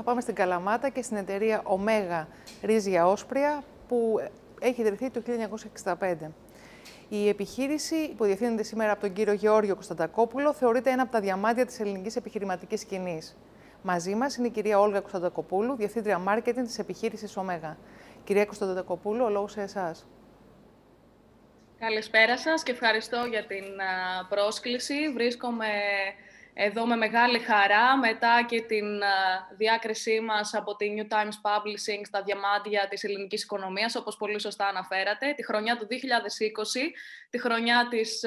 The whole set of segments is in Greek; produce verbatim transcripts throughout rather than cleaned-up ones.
πάμε στην Καλαμάτα και στην εταιρεία Ωμέγα Ρύζια Όσπρια, που έχει ιδρυθεί το χίλια εννιακόσια εξήντα πέντε. Η επιχείρηση, που διευθύνεται σήμερα από τον κύριο Γεώργιο Κωνσταντακόπουλο, θεωρείται ένα από τα διαμάντια της ελληνικής επιχειρηματικής σκηνής. Μαζί μας είναι η κυρία Όλγα Κωνσταντακοπούλου, διευθύντρια μάρκετινγκ της επιχείρησης Ωμέγα. Κυρία Κωνσταντακοπούλου, ο λόγος σε εσάς. Καλησπέρα σας και ευχαριστώ για την πρόσκληση. Βρίσκομαι εδώ με μεγάλη χαρά μετά και την διάκρισή μας από τη New Times Publishing στα διαμάντια της ελληνικής οικονομίας, όπως πολύ σωστά αναφέρατε. Τη χρονιά του δύο χιλιάδες είκοσι, τη χρονιά της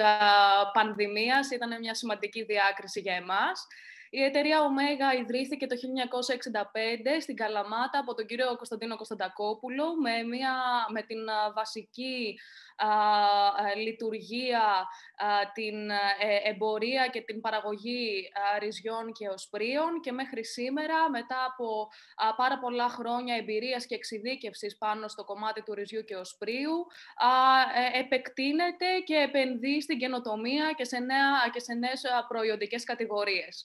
πανδημίας, ήταν μια σημαντική διάκριση για εμάς. Η εταιρεία Ωμέγα ιδρύθηκε το χίλια εννιακόσια εξήντα πέντε στην Καλαμάτα από τον κύριο Κωνσταντίνο Κωνσταντακόπουλο με, μια, με την βασική α, α, λειτουργία, α, την ε, εμπορία και την παραγωγή α, ρυζιών και οσπρίων, και μέχρι σήμερα, μετά από α, πάρα πολλά χρόνια εμπειρίας και εξειδίκευσης πάνω στο κομμάτι του ρυζιού και οσπρίου, α, ε, επεκτείνεται και επενδύει στην καινοτομία και σε, νέα, και σε νέες προϊόντικες κατηγορίες.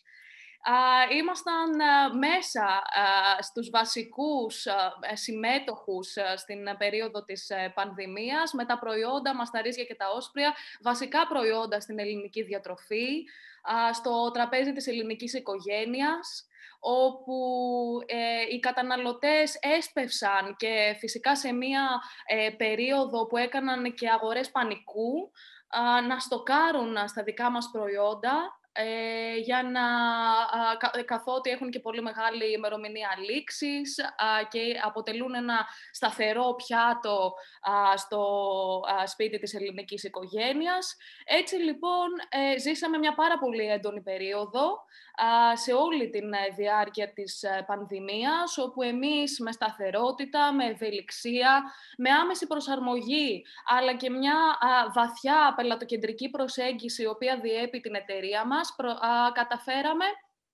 Uh, ήμασταν uh, μέσα uh, στους βασικούς uh, συμμέτοχους uh, στην περίοδο της uh, πανδημίας, με τα προϊόντα μας, τα ρύζια και τα όσπρια, βασικά προϊόντα στην ελληνική διατροφή, uh, στο τραπέζι της ελληνικής οικογένειας, όπου ε, οι καταναλωτές έσπευσαν και φυσικά σε μία ε, περίοδο που έκαναν και αγορές πανικού, uh, να στοκάρουν στα δικά μας προϊόντα, Ε, για να, α, κα, καθότι έχουν και πολύ μεγάλη ημερομηνία λήξης α, και αποτελούν ένα σταθερό πιάτο α, στο α, σπίτι της ελληνικής οικογένειας. Έτσι λοιπόν ε, ζήσαμε μια πάρα πολύ έντονη περίοδο α, σε όλη τη διάρκεια της πανδημίας, όπου εμείς με σταθερότητα, με ευελιξία, με άμεση προσαρμογή, αλλά και μια α, βαθιά πελατοκεντρική προσέγγιση, η οποία διέπει την εταιρεία μας, Προ, α, καταφέραμε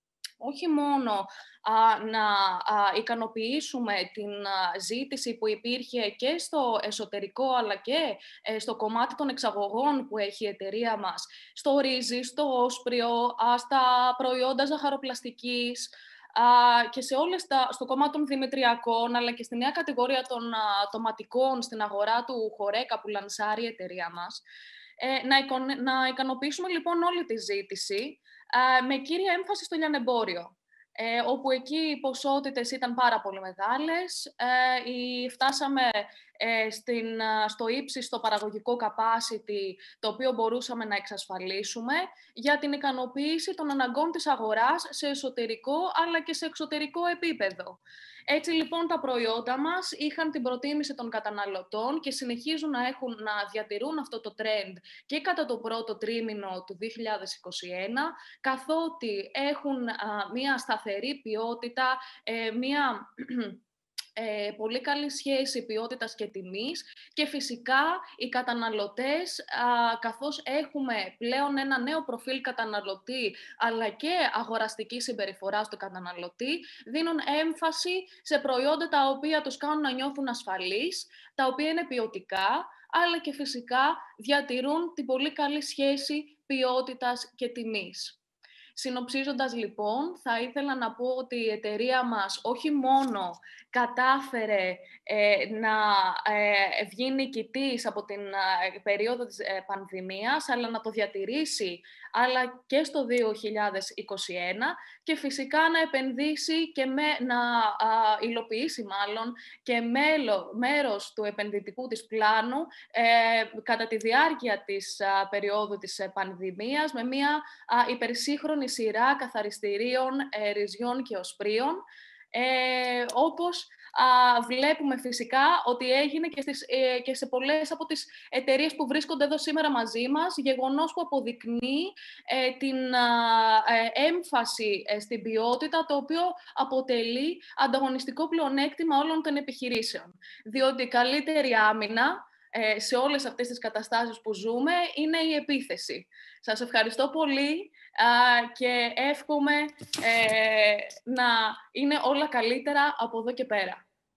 όχι μόνο α, να α, ικανοποιήσουμε την α, ζήτηση που υπήρχε και στο εσωτερικό, αλλά και ε, στο κομμάτι των εξαγωγών που έχει η εταιρεία μας, στο ρύζι, στο όσπριο, α, στα προϊόντα ζαχαροπλαστικής, α, και σε όλες τα, στο κομμάτι των δημητριακών, αλλά και στη νέα κατηγορία των α, τοματικών στην αγορά του Χορέκα που λανσάρει η εταιρεία μας. Ε, να, εικον, να ικανοποιήσουμε λοιπόν όλη τη ζήτηση, ε, με κύρια έμφαση στο λιανεμπόριο, ε, όπου εκεί οι ποσότητες ήταν πάρα πολύ μεγάλες. Ε, η, φτάσαμε ε, στην, στο ύψιστο παραγωγικό capacity, το οποίο μπορούσαμε να εξασφαλίσουμε για την ικανοποίηση των αναγκών της αγοράς σε εσωτερικό αλλά και σε εξωτερικό επίπεδο. Έτσι λοιπόν τα προϊόντα μας είχαν την προτίμηση των καταναλωτών και συνεχίζουν να, έχουν, να διατηρούν αυτό το trend και κατά το πρώτο τρίμηνο του δύο χιλιάδες είκοσι ένα, καθότι έχουν α, μία σταθερή ποιότητα, ε, μία Ε, πολύ καλή σχέση ποιότητας και τιμής, και φυσικά οι καταναλωτές, α, καθώς έχουμε πλέον ένα νέο προφίλ καταναλωτή αλλά και αγοραστική συμπεριφορά στο καταναλωτή, δίνουν έμφαση σε προϊόντα τα οποία τους κάνουν να νιώθουν ασφαλείς, τα οποία είναι ποιοτικά, αλλά και φυσικά διατηρούν την πολύ καλή σχέση ποιότητας και τιμής. Συνοψίζοντας λοιπόν, θα ήθελα να πω ότι η εταιρεία μας όχι μόνο κατάφερε ε, να ε, βγει νικητής από την ε, περίοδο της ε, πανδημίας, αλλά να το διατηρήσει αλλά και στο δύο χιλιάδες είκοσι ένα, και φυσικά να επενδύσει και με, να α, υλοποιήσει μάλλον και μέλο, μέρος του επενδυτικού της πλάνου ε, κατά τη διάρκεια της α, περίοδου της ε, πανδημίας, με μια α, υπερσύγχρονη σειρά καθαριστηρίων, ε, ρυζιών και οσπρίων, ε, όπως α, βλέπουμε φυσικά ότι έγινε και, στις, ε, και σε πολλές από τις εταιρείες που βρίσκονται εδώ σήμερα μαζί μας, γεγονός που αποδεικνύει ε, την α, ε, έμφαση ε, στην ποιότητα, το οποίο αποτελεί ανταγωνιστικό πλεονέκτημα όλων των επιχειρήσεων. Διότι η καλύτερη άμυνα ε, σε όλες αυτές τις καταστάσεις που ζούμε είναι η επίθεση. Σας ευχαριστώ πολύ α, και εύχομαι ε, να είναι όλα καλύτερα από εδώ και πέρα.